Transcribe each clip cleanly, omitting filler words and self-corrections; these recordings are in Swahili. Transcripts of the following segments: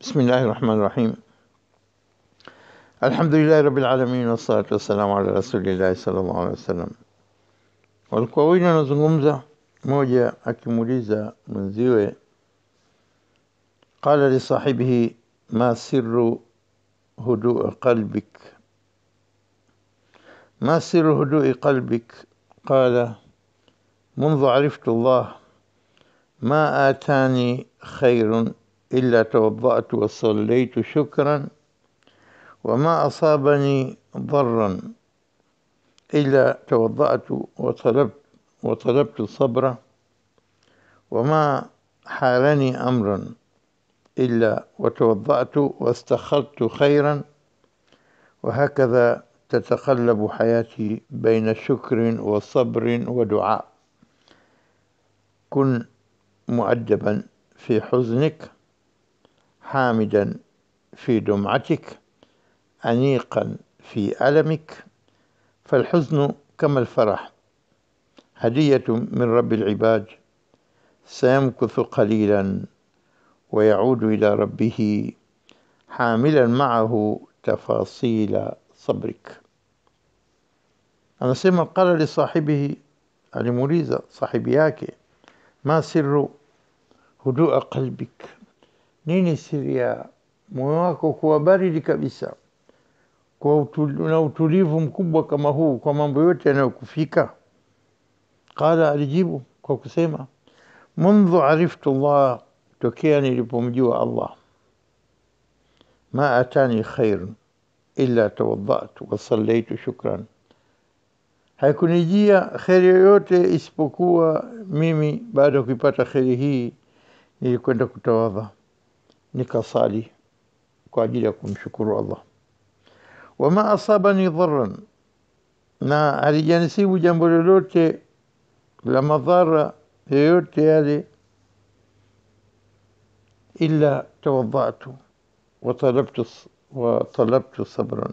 بسم الله الرحمن الرحيم. الحمد لله رب العالمين والصلاة والسلام على رسول الله صلى الله عليه wasallam. Walikuwa wawili wanazungumza, mmoja akimuuliza mwenziwe, qala li sahibihi ma sirru hudu'i qalbik, ما سر هدوء قلبك؟ قال منذ عرفت الله ما آتاني خير إلا توضأت وصليت شكرا، وما أصابني ضرا إلا توضأت وطلبت صبرا، وما حالني أمرا إلا وتوضأت واستخرت خيرا، وهكذا تتقلب حياتي بين شكر وصبر ودعاء. كن مؤدبا في حزنك، حامدا في دمعتك، أنيقا في ألمك، فالحزن كما الفرح هدية من رب العباد، سيمكث قليلا ويعود إلى ربه حاملا معه تفاصيل صبرك. Anasema qala li sahibihi, alimuuliza sahibi yake, ma sirru hudu'a qalbik, nini siri ya moyo wako kuwa baridi kabisa, na utulivu mkubwa kama huu kwa mambo yote yanayokufika? Qala, alijibu kwa kusema, mundhu ariftu Allah, tokea nilipomjua Allah, ma atani khairun illa tawaddatu wa sallaitu shukran, haikunijia kheri yoyote isipokuwa mimi baada ya kuipata kheri hii nilikwenda kutawadha nikasali kwa ajili ya kumshukuru Allah. Wama asabani dharran, na halijanisibu jambo lolote la madhara yoyote yale, illa tawadhatu wa talabtu sabran,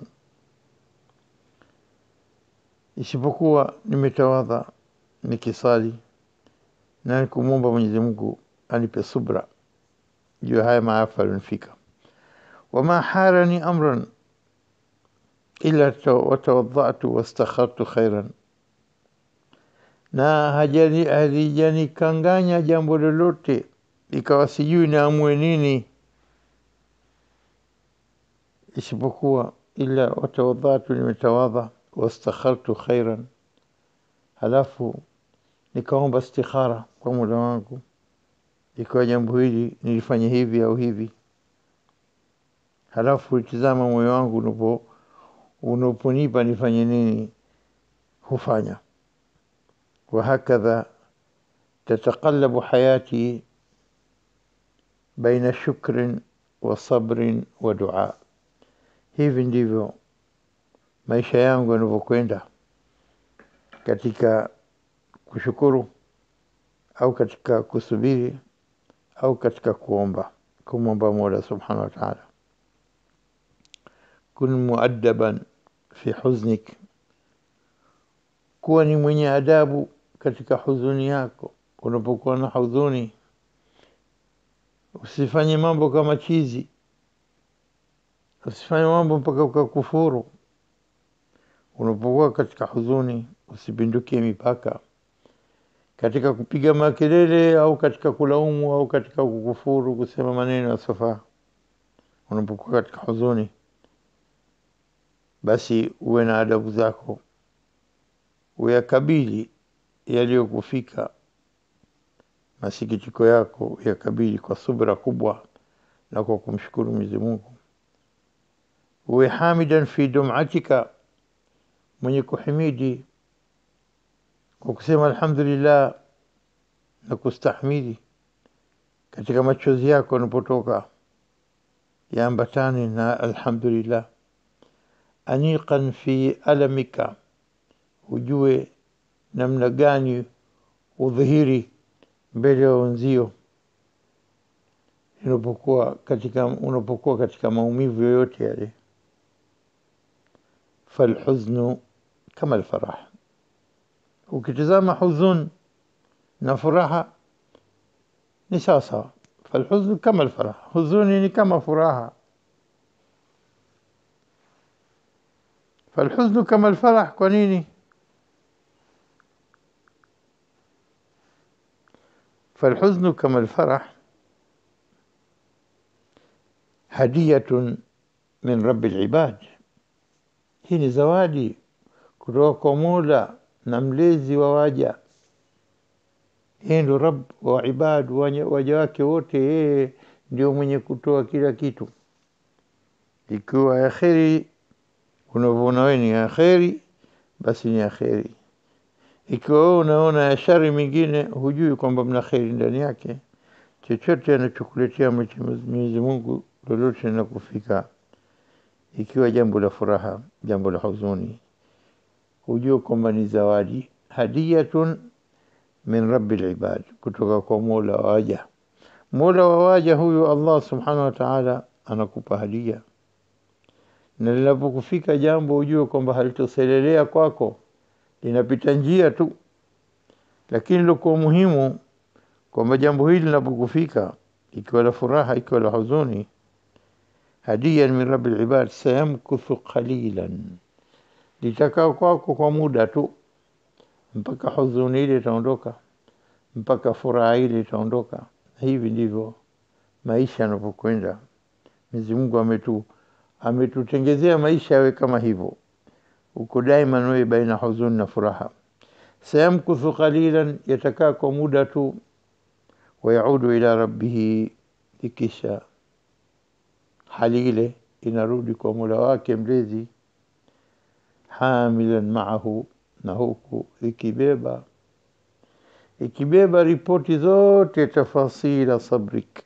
isipokuwa nimetawadha nikisali na kumwomba Mwenyezi Mungu anipe subra juu ya haya maafa yalionifika. Wama harani amran illa watawadhatu wastakhartu khairan, na halijanikanganya jambo lolote ikawa sijui naamue nini, isipokuwa illa watawadhatu, nimetawadha, wastakhartu khairan, halafu nikaomba istikhara kwa Mola wangu, ikawa jambo hili nilifanya hivi au hivi, halafu itizama moyo wangu unaponipa nifanye nini, hufanya. وهكذا تتقلب حياتي بين شكر وصبر ودعاء. Hivi ndivyo maisha yangu yanavyokwenda, katika kushukuru au katika kusubiri au katika kumwomba Mola subhanahu wa ta'ala. Kun muaddaban fi huznik, kuwa ni mwenye adabu katika huzuni yako. Unapokuwa na huzuni, usifanye mambo kama chizi, usifanye mambo mpaka ukakufuru. Unapokuwa katika huzuni, usipindukie mipaka katika kupiga makelele au katika kulaumu au katika kukufuru, kusema maneno yasiyofaa. Unapokuwa katika huzuni, basi uwe na adabu zako, uyakabili yaliyokufika, masikitiko yako yakabili kwa subra kubwa na kwa kumshukuru Mwenyezi Mungu. Uwe hamidan fi dum'atika, mwenye kuhimidi kwa kusema alhamdulillah na kustahimili katika machozi yako yanapotoka, yaambatane na alhamdulillah. Aniqan fi alamika, ujue namna gani udhihiri mbele ya wenzio unapokuwa katika maumivu yoyote yale. Falhuznu kama alfarah, ukitazama huzun na furaha ni sawa sawa. falhuznu kama alfarah, huzuni ni kama furaha. Falhuznu kama alfarah, kwa nini? Falhuznu kama alfarah hadiyatun min rabbil ibad, hii ni zawadi kutoka kwa Mola na mlezi wa waja. Yeye ndo Rabb wa ibad, waja wake wote, yeye ndio mwenye kutoa kila kitu. Ikiwa ya kheri unavyoona wewe ni ya kheri, basi ni ya kheri. Ikiwa wewe unaona ya shari mingine, hujui kwamba mna kheri ndani yake. Chochote anachokuletea Mwenyezi Mungu lolote na kufika, ikiwa jambo la furaha, jambo la huzuni, hujue kwamba ni zawadi, hadiyatun min rabbil ibad, kutoka kwa Mola wa waja. Mola wa waja huyu Allah subhanahu wa ta'ala anakupa hadia, na linapokufika jambo ujue kwamba halitoselelea kwako, linapita njia tu. Lakini lilikuwa muhimu kwamba jambo hili linapokufika, ikiwa la furaha, ikiwa la huzuni, hadia min rabbil ibad, sayamkuthu qalilan, litakaa kwako kwa muda tu, mpaka huzuni ile itaondoka, mpaka furaha ile itaondoka. Hivi ndivyo maisha yanapokwenda. Mwenyezi Mungu ametutengezea maisha yawe kama hivyo, uko daima wewe baina huzuni na furaha. Sayamkuthu qalilan, yatakaa kwa muda tu, wayaudu ila rabbih, ikisha hali ile inarudi kwa Mola wake mlezi, hamilan ma'ahu, na huku ikibeba ripoti zote, tafasila sabrik,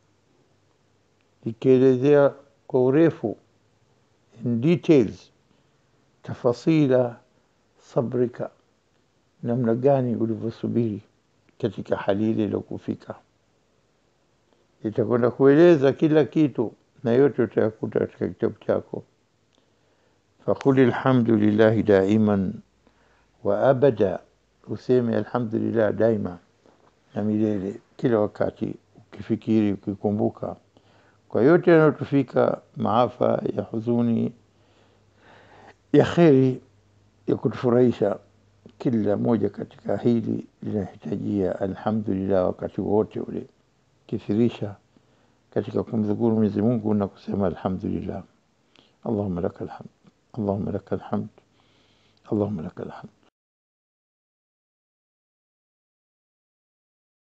ikielezea kwa urefu, in details, tafasila sabrika, namna gani ulivyosubiri katika hali ile iliyokufika. Itakwenda kueleza kila kitu, na yote utayakuta katika kitabu chako. Faqul alhamdulillah daiman wa abada, useme alhamdulillah daima na milele, kila wakati ukifikiri, ukikumbuka kwa yote yanayotufika, maafa ya huzuni, ya kheri, ya kutufurahisha. Kila moja katika hili linahitajia alhamdulillah wakati wote ule. Kithirisha katika kumshukuru Mwenyezi Mungu na kusema alhamdulillah. Allahumma lakal hamd, Allahumma lakal hamd, Allahumma lakal hamd.